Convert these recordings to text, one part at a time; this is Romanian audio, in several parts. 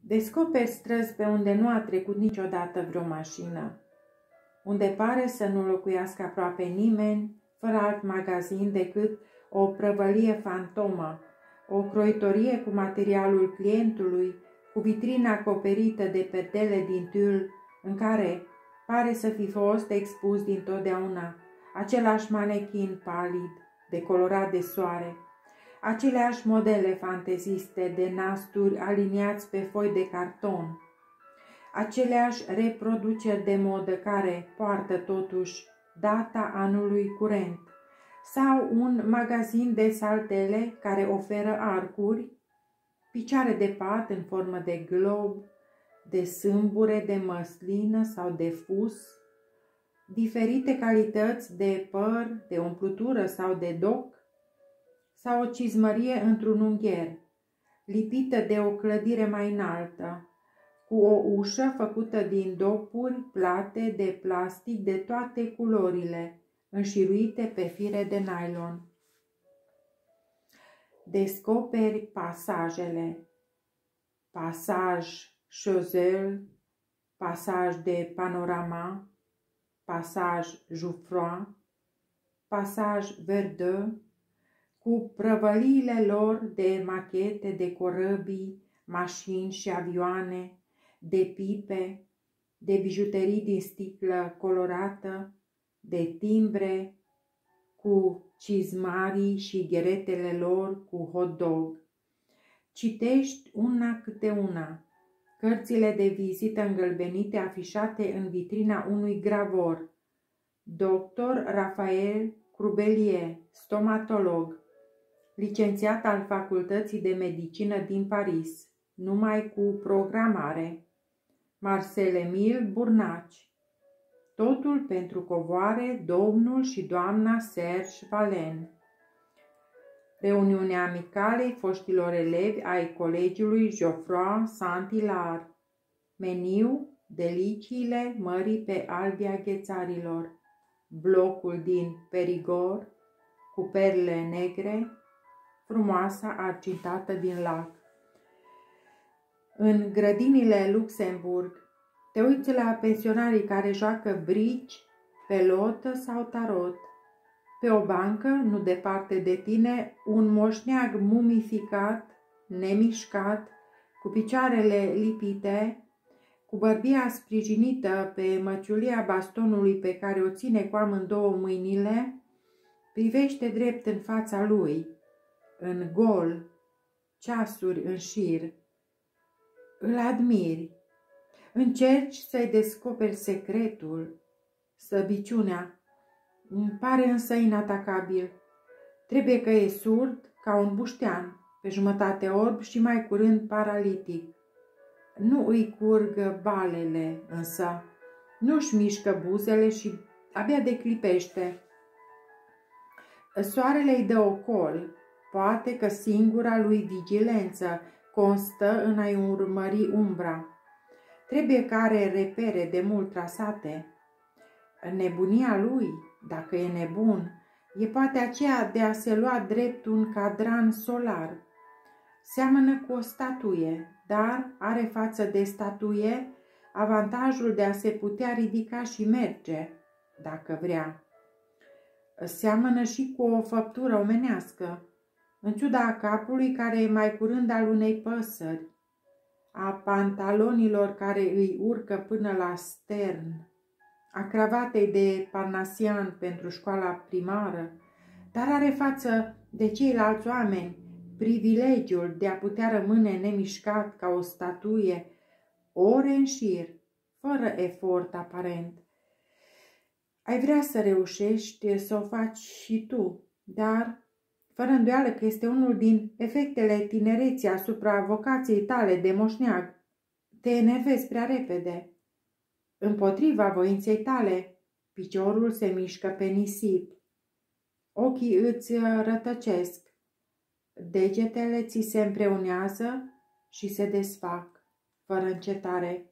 Descoperi străzi pe unde nu a trecut niciodată vreo mașină, unde pare să nu locuiască aproape nimeni, fără alt magazin decât o prăvălie fantomă, o croitorie cu materialul clientului, cu vitrina acoperită de perdele din tül, în care pare să fi fost expus dintotdeauna același manechin palid, decolorat de soare, aceleași modele fanteziste de nasturi aliniați pe foi de carton, aceleași reproduceri de modă care poartă totuși data anului curent, sau un magazin de saltele care oferă arcuri, picioare de pat în formă de glob, de sâmbure de măslină sau de fus, diferite calități de păr, de umplutură sau de doc, sau o cizmărie într-un ungher, lipită de o clădire mai înaltă, cu o ușă făcută din dopuri plate de plastic de toate culorile, înșiruite pe fire de nylon. Descoperi pasajele, pasaj Choiseul, pasaj de Panorama, pasaj Jouffroy, pasaj Verdun, cu prăvăliile lor de machete de corăbii, mașini și avioane, de pipe, de bijuterii din sticlă colorată, de timbre cu cizmarii și gheretele lor cu hot dog. Citești una câte una, cărțile de vizită îngălbenite afișate în vitrina unui gravor. Dr. Raphael Crubelier, stomatolog, licențiat al Facultății de Medicină din Paris, numai cu programare. Marcel-Emile Burnaci, totul pentru covoare, domnul și doamna Serge Valen. Reuniunea amicalei foștilor elevi ai colegiului Geoffroy Saint-Hilaire. Meniu, deliciile mării pe albia ghețarilor. Blocul din Perigord, cu perle negre, frumoasa argintată din lac. În grădinile Luxemburg, te uiți la pensionarii care joacă brici, pelotă sau tarot. Pe o bancă, nu departe de tine, un moșneag mumificat, nemișcat, cu picioarele lipite, cu bărbia sprijinită pe măciulia bastonului pe care o ține cu amândouă mâinile, privește drept în fața lui, în gol, ceasuri în șir. Îl admiri, încerci să-i descoperi secretul, slăbiciunea. Îmi pare însă inatacabil. Trebuie că e surd ca un buștean, pe jumătate orb și mai curând paralitic. Nu îi curg balele, însă. Nu-și mișcă buzele și abia declipește. Soarele îi dă ocol. Poate că singura lui vigilență constă în a-i urmări umbra. Trebuie că are repere de mult trasate. Nebunia lui, dacă e nebun, e poate aceea de a se lua drept un cadran solar. Seamănă cu o statuie, dar are față de statuie avantajul de a se putea ridica și merge, dacă vrea. Seamănă și cu o făptură omenească, în ciuda capului care e mai curând al unei păsări, a pantalonilor care îi urcă până la stern, a cravatei de parnasian pentru școala primară, dar are față de ceilalți oameni privilegiul de a putea rămâne nemișcat ca o statuie ore în șir, fără efort aparent. Ai vrea să reușești să o faci și tu, dar fără îndoială că este unul din efectele tinereții asupra vocației tale de moșneag. Te enervezi prea repede. Împotriva voinței tale, piciorul se mișcă pe nisip. Ochii îți rătăcesc. Degetele ți se împreunează și se desfac, fără încetare.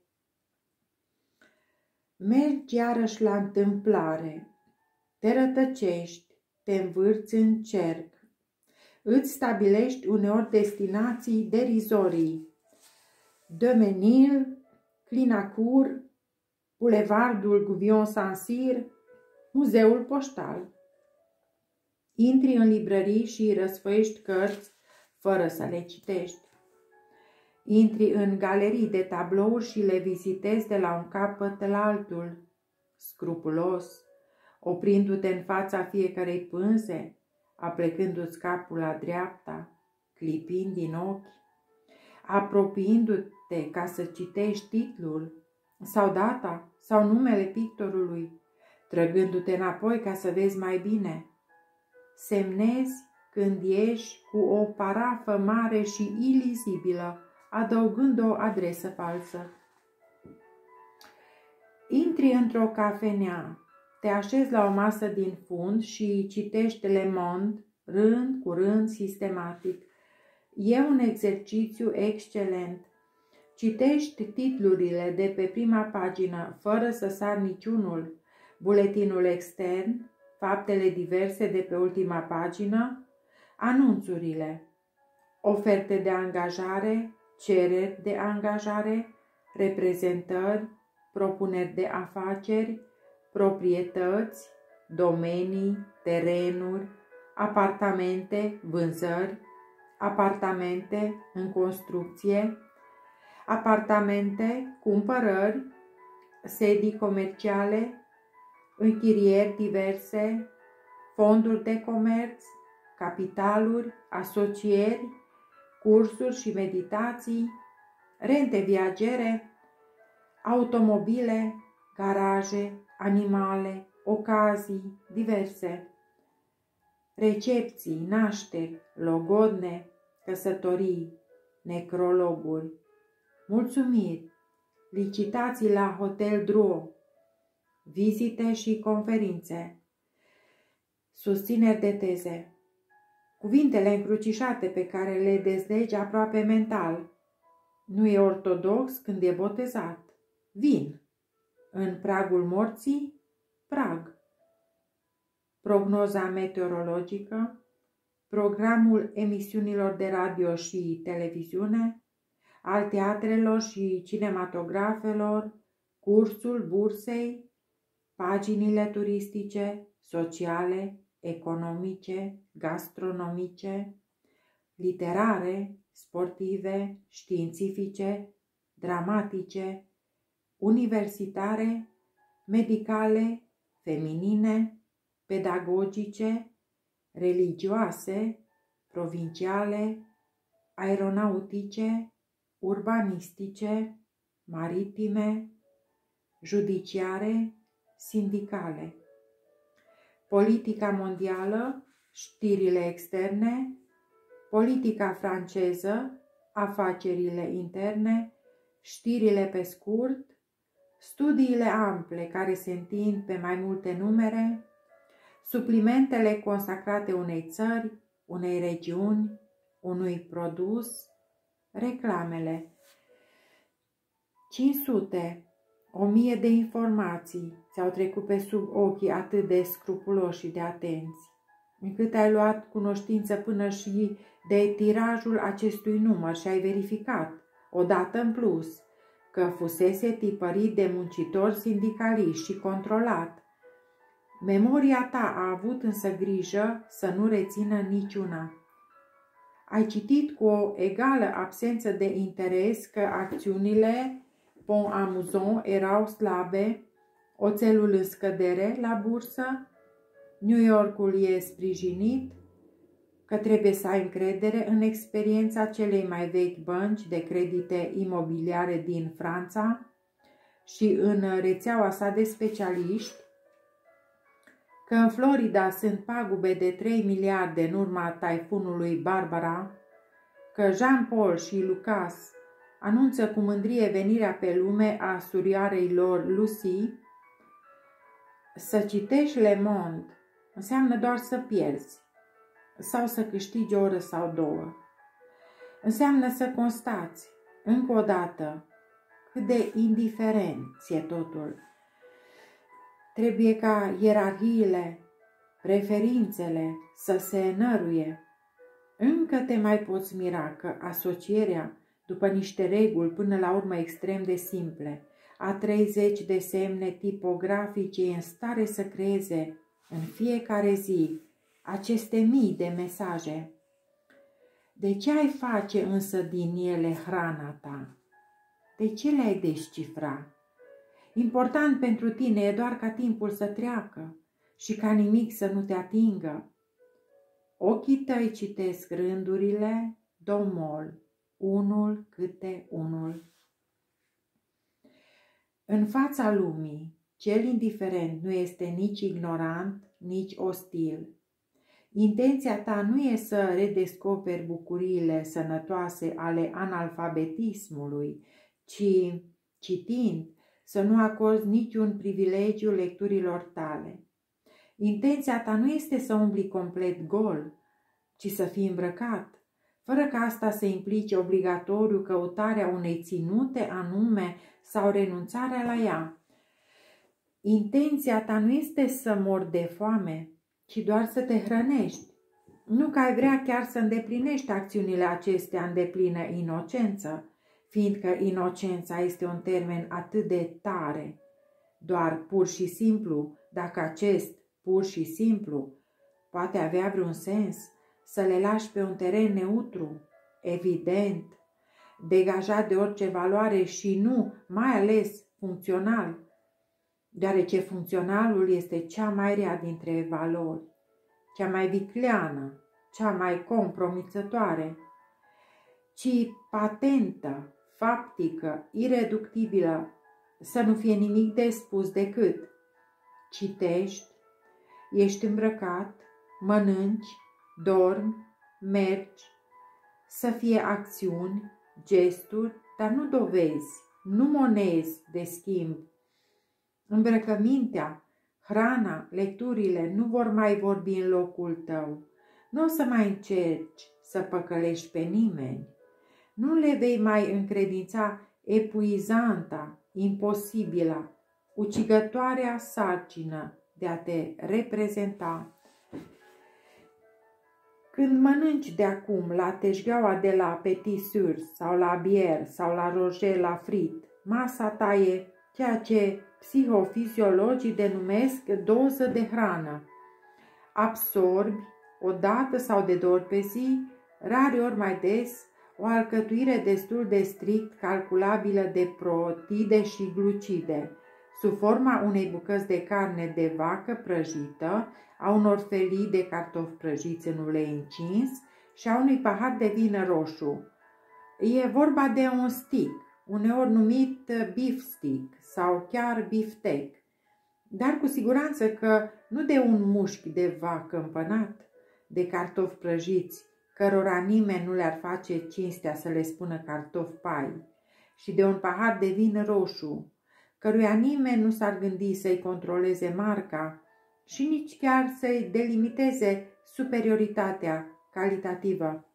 Mergi iarăși la întâmplare. Te rătăcești, te învârți în cerc. Îți stabilești uneori destinații derizorii. de Menil, Clinacourt, Bulevardul Gouvion-Saint-Cyr, Muzeul Poștal. Intri în librării și răsfăiești cărți fără să le citești. Intri în galerii de tablouri și le vizitezi de la un capăt la altul, scrupulos, oprindu-te în fața fiecarei pânze, aplecându-ți capul la dreapta, clipind din ochi, apropiindu-te ca să citești titlul, sau data, sau numele pictorului, trăgându-te înapoi ca să vezi mai bine. Semnezi când ieși cu o parafă mare și ilizibilă, adăugând o adresă falsă. Intri într-o cafenea, te așezi la o masă din fund și citești Le Monde, rând cu rând, sistematic. E un exercițiu excelent. Citești titlurile de pe prima pagină, fără să sar niciunul, buletinul extern, faptele diverse de pe ultima pagină, anunțurile, oferte de angajare, cereri de angajare, reprezentări, propuneri de afaceri, proprietăți, domenii, terenuri, apartamente, vânzări, apartamente în construcție, apartamente, cumpărări, sedii comerciale, închirieri diverse, fonduri de comerț, capitaluri, asocieri, cursuri și meditații, rente viagere, automobile, garaje, animale, ocazii diverse, recepții, nașteri, logodne, căsătorii, necrologuri, mulțumiri, licitații la Hotel Drouot, vizite și conferințe, susțineri de teze, cuvintele încrucișate pe care le dezlegi aproape mental. Nu e ortodox când e botezat. Vin. În pragul morții, prag. Prognoza meteorologică, programul emisiunilor de radio și televiziune, al teatrelor și cinematografelor, cursul bursei, paginile turistice, sociale, economice, gastronomice, literare, sportive, științifice, dramatice, universitare, medicale, feminine, pedagogice, religioase, provinciale, aeronautice, urbanistice, maritime, judiciare, sindicale, politica mondială, știrile externe, politica franceză, afacerile interne, știrile pe scurt, studiile ample care se întind pe mai multe numere, suplimentele consacrate unei țări, unei regiuni, unui produs, reclamele. 500, 1000 de informații ți-au trecut pe sub ochii atât de scrupuloși și de atenți, încât ai luat cunoștință până și de tirajul acestui număr și ai verificat, odată în plus, că fusese tipărit de muncitori sindicaliști și controlat. Memoria ta a avut însă grijă să nu rețină niciuna. Ai citit cu o egală absență de interes că acțiunile Pont à Mousson erau slabe, oțelul în scădere la bursă, New Yorkul e sprijinit, că trebuie să ai încredere în experiența celei mai vechi bănci de credite imobiliare din Franța și în rețeaua sa de specialiști, că în Florida sunt pagube de 3 miliarde în urma taifunului Barbara, că Jean-Paul și Lucas anunță cu mândrie venirea pe lume a surioarei lor Lucy. Să citești Le Monde înseamnă doar să pierzi sau să câștigi o oră sau două. Înseamnă să constați, încă o dată, cât de indiferent ți-e totul. Trebuie ca ierarhiile, preferințele să se înăruie. Încă te mai poți mira că asocierea după niște reguli până la urmă extrem de simple. A 30 de semne tipografice în stare să creeze în fiecare zi aceste mii de mesaje. De ce ai face însă din ele hrana ta? De ce le-ai descifra? Important pentru tine e doar ca timpul să treacă și ca nimic să nu te atingă. Ochii tăi citesc rândurile domol, unul câte unul. În fața lumii, cel indiferent nu este nici ignorant, nici ostil. Intenția ta nu e să redescoperi bucuriile sănătoase ale analfabetismului, ci, citind, să nu acorzi niciun privilegiu lecturilor tale. Intenția ta nu este să umbli complet gol, ci să fii îmbrăcat, fără ca asta să implice obligatoriu căutarea unei ținute anume sau renunțarea la ea. Intenția ta nu este să mori de foame, ci doar să te hrănești. Nu că ai vrea chiar să îndeplinești acțiunile acestea în deplină inocență, fiindcă inocența este un termen atât de tare. Doar pur și simplu, dacă acest pur și simplu poate avea vreun sens, să le lași pe un teren neutru, evident, degajat de orice valoare și nu, mai ales, funcțional, deoarece funcționalul este cea mai rea dintre valori, cea mai vicleană, cea mai compromițătoare, ci patentă, faptică, ireductibilă, să nu fie nimic de spus decât citești, ești îmbrăcat, mănânci, dormi, mergi, să fie acțiuni, gesturi, dar nu dovezi, nu monezi de schimb. Îmbrăcămintea, hrana, lecturile nu vor mai vorbi în locul tău. Nu o să mai încerci să păcălești pe nimeni. Nu le vei mai încredința epuizanta, imposibilă, ucigătoarea sarcină de a te reprezenta. Când mănânci de acum la teșgheaua de la Petit Surs sau la Bière sau la Roger la Frit, masa ta e ceea ce psihofiziologii denumesc doză de hrană. Absorbi o dată sau de două ori pe zi, rare ori mai des, o alcătuire destul de strict calculabilă de protide și glucide, sub forma unei bucăți de carne de vacă prăjită, a unor felii de cartofi prăjiți în ulei încins și a unui pahar de vin roșu. E vorba de un stick, uneori numit beef stick sau chiar biftec, dar cu siguranță că nu de un mușchi de vacă împănat, de cartofi prăjiți, cărora nimeni nu le-ar face cinstea să le spună cartofi pai, și de un pahar de vin roșu, căruia nimeni nu s-ar gândi să-i controleze marca și nici chiar să-i delimiteze superioritatea calitativă.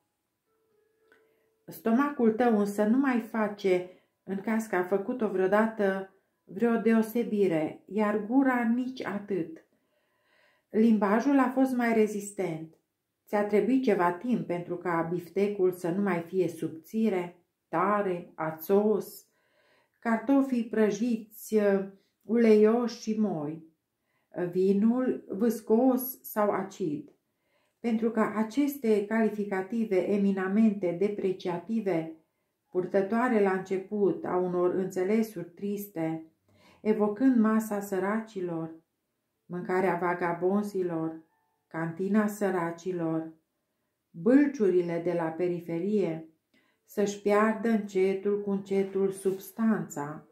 Stomacul tău însă nu mai face, în caz că a făcut-o vreodată, vreo deosebire, iar gura nici atât. Limbajul a fost mai rezistent. Ți-a trebuit ceva timp pentru ca biftecul să nu mai fie subțire, tare, ațos, cartofii prăjiți, uleioși și moi, vinul viscos sau acid. Pentru că aceste calificative eminamente depreciative, purtătoare la început a unor înțelesuri triste, evocând masa săracilor, mâncarea vagabonzilor, cantina săracilor, bâlciurile de la periferie, să-și piardă încetul cu încetul substanța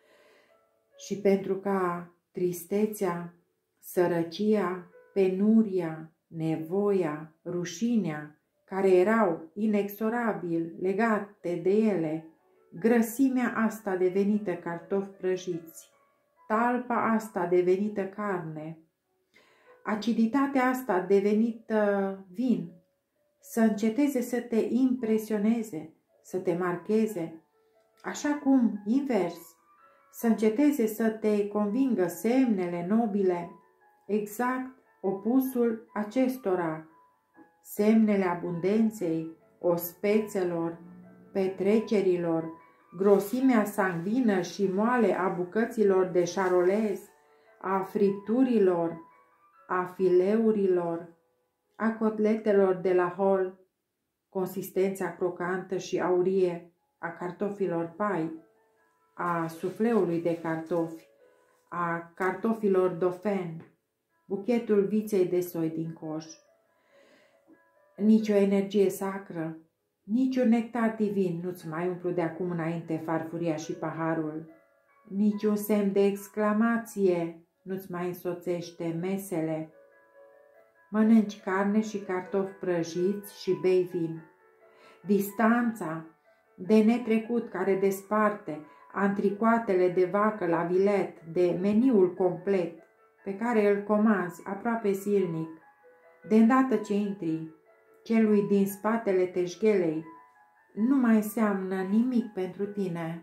și pentru ca tristețea, sărăcia, penuria, nevoia, rușinea, care erau inexorabil legate de ele, grăsimea asta devenită cartofi prăjiți, talpa asta devenită carne, aciditatea asta devenită vin, să înceteze să te impresioneze, să te marcheze, așa cum, invers, să înceteze să te convingă semnele nobile, exact opusul acestora, semnele abundenței, ospețelor, petrecerilor, grosimea sanguină și moale a bucăților de șarolez, a fripturilor, a fileurilor, a cotletelor de la hol, consistența crocantă și aurie a cartofilor pai, a sufleului de cartofi, a cartofilor dofen, buchetul viței de soi din coș. Nici o energie sacră, nici un nectar divin nu-ți mai umplu de acum înainte farfuria și paharul, nici un semn de exclamație nu-ți mai însoțește mesele. Mănânci carne și cartofi prăjiți și bei vin. Distanța de netrecut care desparte antricoatele de vacă la vilet de meniul complet pe care îl comanzi aproape zilnic, de îndată ce intri, celui din spatele teșghelei, nu mai înseamnă nimic pentru tine.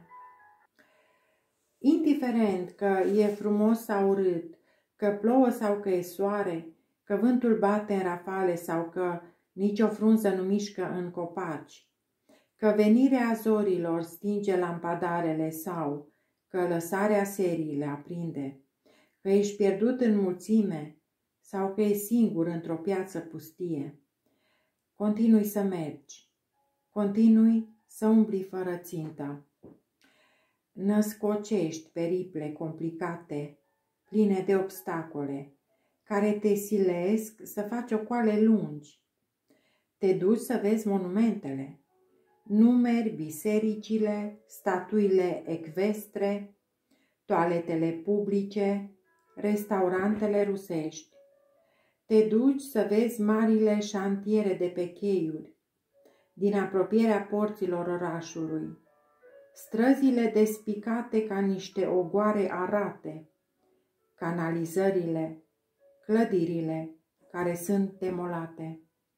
Indiferent că e frumos sau urât, că plouă sau că e soare, că vântul bate în rafale sau că nicio frunză nu mișcă în copaci, că venirea zorilor stinge lampadarele sau că lăsarea serii le aprinde, că ești pierdut în mulțime sau că ești singur într-o piață pustie. Continui să mergi, continui să umbli fără țintă. Născocești periple complicate, pline de obstacole, care te silesc să faci ocoale lungi. Te duci să vezi monumentele, numeri bisericile, statuile ecvestre, toaletele publice, restaurantele rusești. Te duci să vezi marile șantiere de pe cheiuri, din apropierea porților orașului, străzile despicate ca niște ogoare arate, canalizările, clădirile care sunt demolate.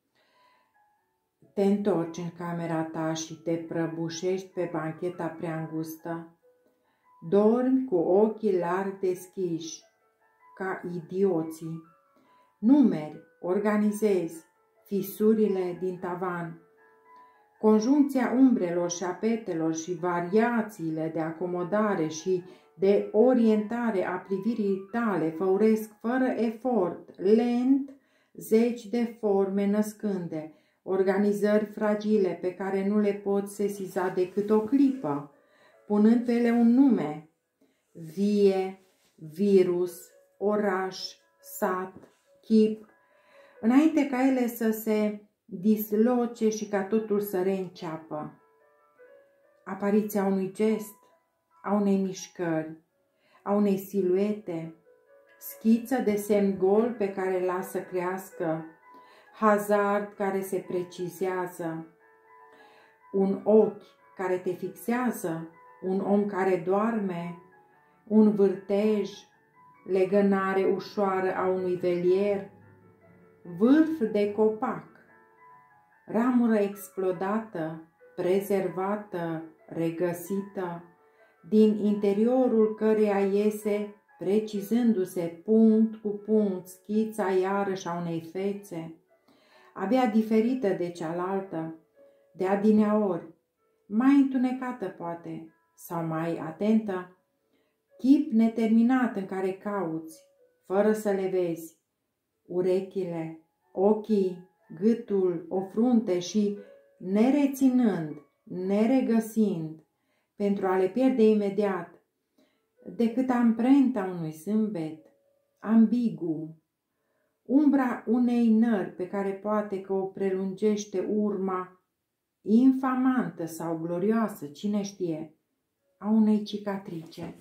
Te întorci în camera ta și te prăbușești pe bancheta prea îngustă. Dormi cu ochii larg deschiși, ca idioții. Numeri, organizezi fisurile din tavan. Conjuncția umbrelor și a petelor și variațiile de acomodare și de orientare a privirii tale făuresc fără efort, lent, zeci de forme născânde, organizări fragile pe care nu le poți sesiza decât o clipă, punând pe ele un nume: vie, virus, oraș, sat, chip, înainte ca ele să se disloce și ca totul să reînceapă. Apariția unui gest, a unei mișcări, a unei siluete, schiță de semn gol pe care lasă crească, hazard care se precizează, un ochi care te fixează, un om care doarme, un vârtej, legănare ușoară a unui velier, vârf de copac, ramură explodată, prezervată, regăsită, din interiorul căreia iese, precizându-se punct cu punct, schița iarăși a unei fețe, abia diferită de cealaltă, de adineaori, mai întunecată poate, sau mai atentă, chip neterminat în care cauți, fără să le vezi, urechile, ochii, gâtul, o frunte și, nereținând, neregăsind, pentru a le pierde imediat, decât amprenta unui zâmbet, ambigu, umbra unei nări pe care poate că o prelungește urma, infamantă sau glorioasă, cine știe, a unei cicatrice.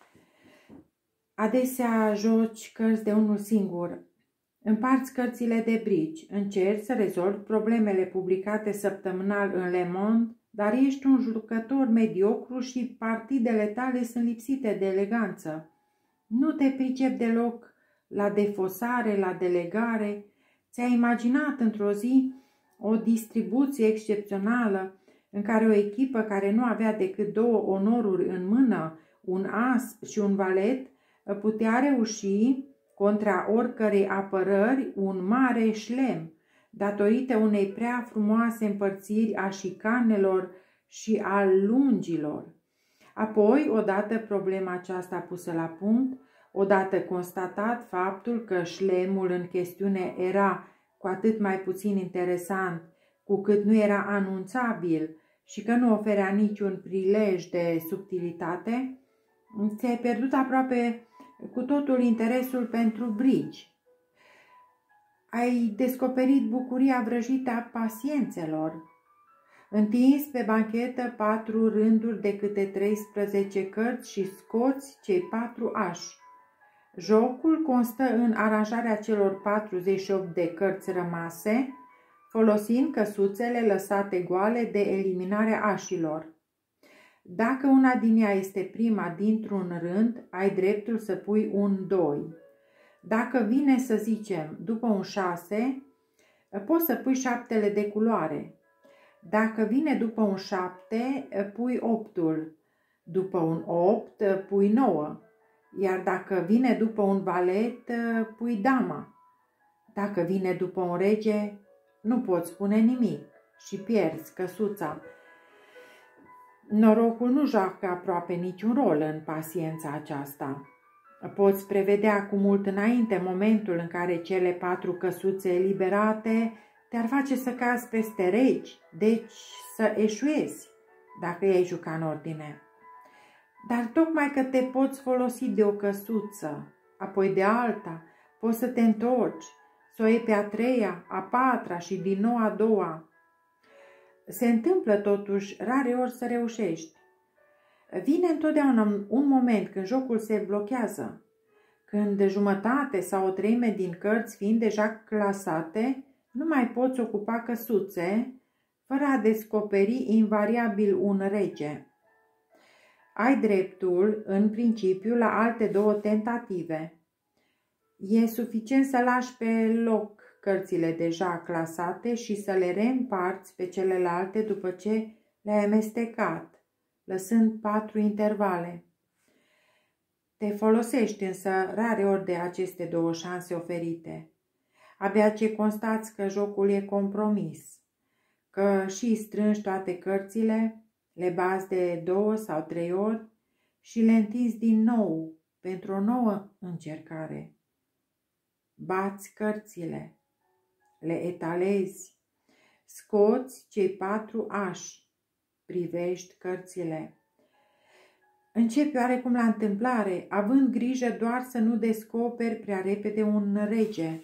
Adesea joci cărți de unul singur, împarți cărțile de brici, încerci să rezolvi problemele publicate săptămânal în Le Monde, dar ești un jucător mediocru și partidele tale sunt lipsite de eleganță. Nu te pricepi deloc la defosare, la delegare. Ți-ai imaginat într-o zi o distribuție excepțională în care o echipă care nu avea decât 2 onoruri în mână, un as și un valet, putea reuși contra oricărei apărări un mare șlem, datorită unei prea frumoase împărțiri a șicanelor și al lungilor. Apoi, odată problema aceasta pusă la punct, odată constatat faptul că șlemul în chestiune era cu atât mai puțin interesant cu cât nu era anunțabil și că nu oferea niciun prilej de subtilitate, ți-ai pierdut aproape cu totul interesul pentru brigi. Ai descoperit bucuria vrăjită a paciențelor. Întins pe banchetă 4 rânduri de câte 13 cărți și scoți cei 4 ași. Jocul constă în aranjarea celor 48 de cărți rămase, folosind căsuțele lăsate goale de eliminarea așilor. Dacă una din ea este prima dintr-un rând, ai dreptul să pui un 2. Dacă vine, să zicem, după un 6, poți să pui 7 de culoare. Dacă vine după un 7, pui 8-ul. După un 8, pui 9. Iar dacă vine după un valet, pui dama. Dacă vine după un rege, nu poți spune nimic și pierzi căsuța. Norocul nu joacă aproape niciun rol în paciența aceasta. Poți prevedea cu mult înainte momentul în care cele 4 căsuțe eliberate te-ar face să cazi peste regi, deci să eșuezi, dacă i-ai juca în ordine. Dar tocmai că te poți folosi de o căsuță, apoi de alta, poți să te întorci, să o iei pe a 3-a, a 4-a și din nou a 2-a. Se întâmplă totuși rareori să reușești. Vine întotdeauna un moment când jocul se blochează, când jumătate sau o treime din cărți fiind deja clasate, nu mai poți ocupa căsuțe, fără a descoperi invariabil un rege. Ai dreptul, în principiu, la alte 2 tentative. E suficient să lași pe loc cărțile deja clasate și să le reîmparți pe celelalte după ce le-ai amestecat, lăsând 4 intervale. Te folosești însă rareori de aceste 2 șanse oferite. Abia ce constați că jocul e compromis, că și strângi toate cărțile, le bazi de 2 sau 3 ori și le întinzi din nou pentru o nouă încercare. Bați cărțile, le etalezi, scoți cei 4 ași, privești cărțile. Începi oarecum la întâmplare, având grijă doar să nu descoperi prea repede un rege.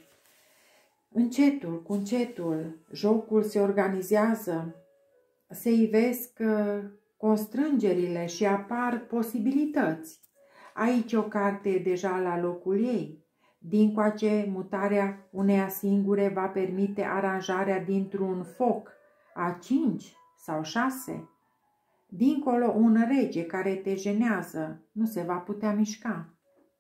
Încetul cu încetul, jocul se organizează, se ivesc constrângerile și apar posibilități. Aici o carte e deja la locul ei. Dincoace, mutarea uneia singure va permite aranjarea dintr-un foc a 5 sau 6. Dincolo, un rege care te jenează nu se va putea mișca.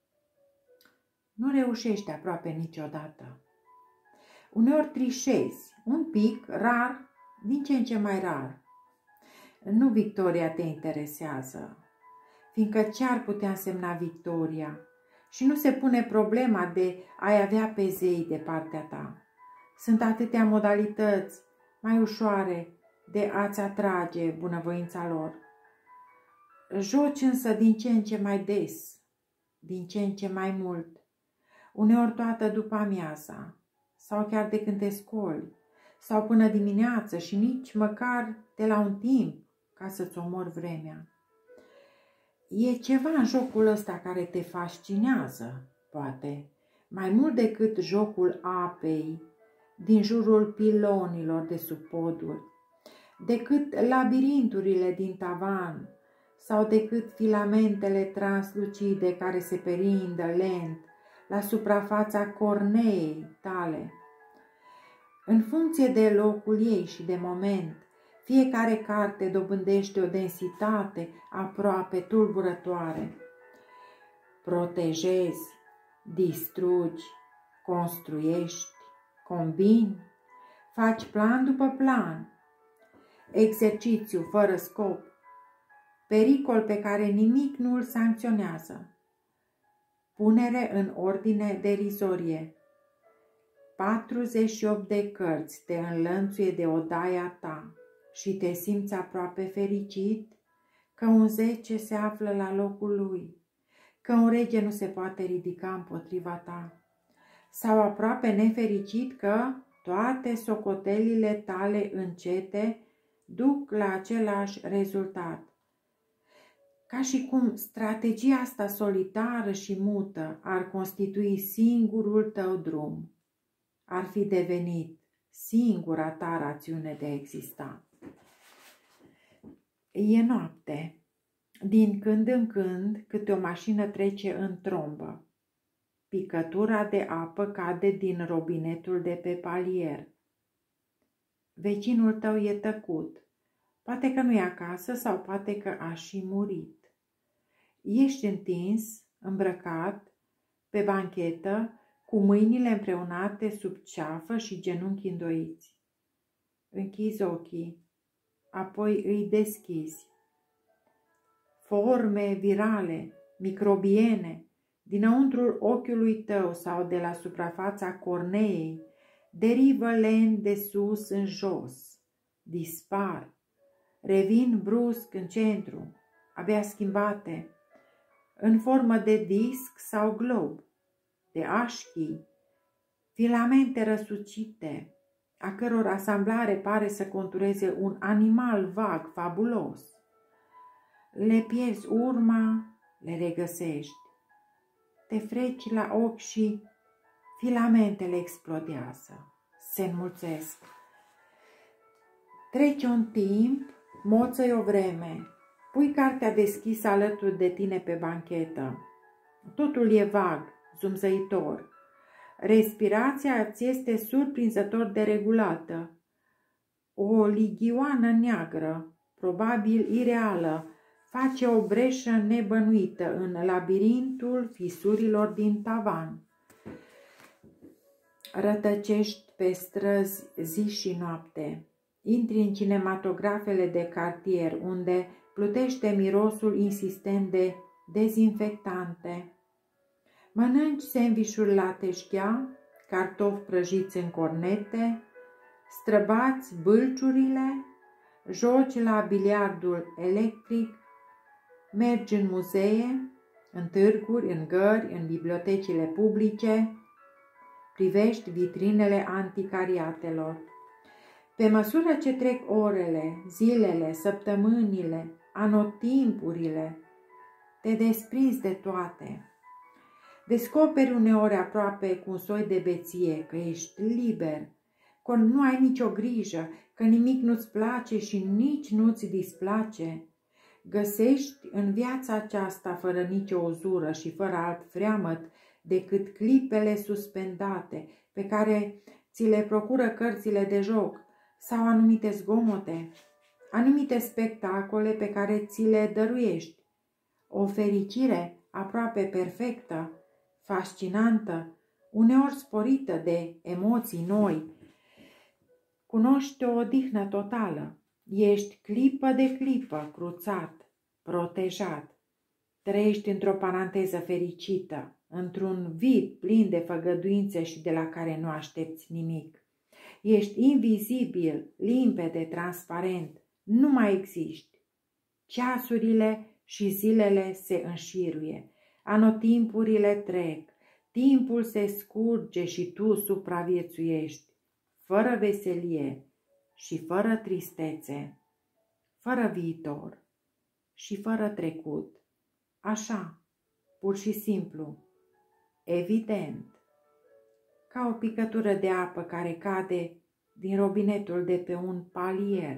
Nu reușești aproape niciodată. Uneori trișezi, un pic, rar, din ce în ce mai rar. Nu victoria te interesează, fiindcă ce ar putea însemna victoria? Și nu se pune problema de a-i avea pe zei de partea ta. Sunt atâtea modalități mai ușoare de a-ți atrage bunăvoința lor. Joci însă din ce în ce mai des, din ce în ce mai mult, uneori toată după amiaza, sau chiar de când te scoli, sau până dimineață și nici măcar de la un timp ca să-ți omori vremea. E ceva în jocul ăsta care te fascinează, poate, mai mult decât jocul apei din jurul pilonilor de sub poduri, decât labirinturile din tavan sau decât filamentele translucide care se perindă lent la suprafața corneei tale. În funcție de locul ei și de moment, fiecare carte dobândește o densitate aproape tulburătoare. Protejezi, distrugi, construiești, combini, faci plan după plan, exercițiu fără scop, pericol pe care nimic nu îl sancționează, punere în ordine derizorie. 48 de cărți te înlănțuie de odaia ta, și te simți aproape fericit că un 10 se află la locul lui, că un rege nu se poate ridica împotriva ta, sau aproape nefericit că toate socotelile tale încete duc la același rezultat. Ca și cum strategia asta solitară și mută ar constitui singurul tău drum, ar fi devenit singura ta rațiune de a exista. E noapte. Din când în când, câte o mașină trece în trombă. Picătura de apă cade din robinetul de pe palier. Vecinul tău e tăcut. Poate că nu e acasă sau poate că a și murit. Ești întins, îmbrăcat, pe banchetă, cu mâinile împreunate sub ceafă și genunchi îndoiți. Închizi ochii, apoi îi deschizi. Forme virale, microbiene, dinăuntrul ochiului tău sau de la suprafața corneei, derivă lent de sus în jos, dispar, revin brusc în centru, abia schimbate, în formă de disc sau glob, de așchi, filamente răsucite, a căror asamblare pare să contureze un animal vag, fabulos. Le pierzi urma, le regăsești. Te freci la ochi și filamentele explodează, se înmulțesc. Trece un timp, moță-i o vreme, pui cartea deschisă alături de tine pe banchetă. Totul e vag, zumzăitor. Respirația ți este surprinzător de regulată. O lighioană neagră, probabil ireală, face o breșă nebănuită în labirintul fisurilor din tavan. Rătăcești pe străzi zi și noapte. Intri în cinematografele de cartier, unde plutește mirosul insistent de dezinfectante. Mănânci sandvișuri la teșghea, cartofi prăjiți în cornete, străbați bâlciurile, joci la biliardul electric, mergi în muzee, în târguri, în gări, în bibliotecile publice, privești vitrinele anticariatelor. Pe măsură ce trec orele, zilele, săptămânile, anotimpurile, te desprinzi de toate. Descoperi uneori aproape cu un soi de beție că ești liber, că nu ai nicio grijă, că nimic nu-ți place și nici nu-ți displace. Găsești în viața aceasta fără nicio uzură și fără alt freamăt decât clipele suspendate pe care ți le procură cărțile de joc sau anumite zgomote, anumite spectacole pe care ți le dăruiești. O fericire aproape perfectă, fascinantă, uneori sporită de emoții noi. Cunoști o odihnă totală. Ești clipă de clipă cruțat, protejat. Trăiești într-o paranteză fericită, într-un vid plin de făgăduințe și de la care nu aștepți nimic. Ești invizibil, limpede, transparent, nu mai existi. Ceasurile și zilele se înșiruie, anotimpurile trec, timpul se scurge și tu supraviețuiești, fără veselie și fără tristețe, fără viitor și fără trecut. Așa, pur și simplu, evident, ca o picătură de apă care cade din robinetul de pe un palier,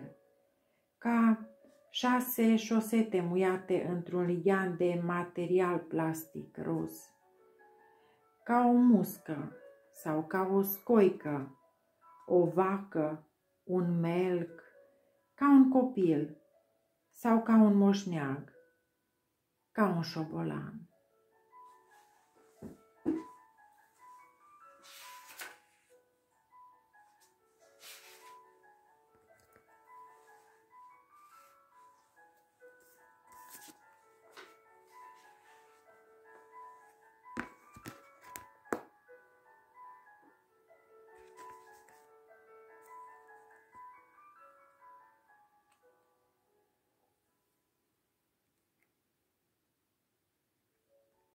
ca 6 șosete muiate într-un lighean de material plastic roz, ca o muscă sau ca o scoică, o vacă, un melc, ca un copil sau ca un moșneag, ca un șobolan.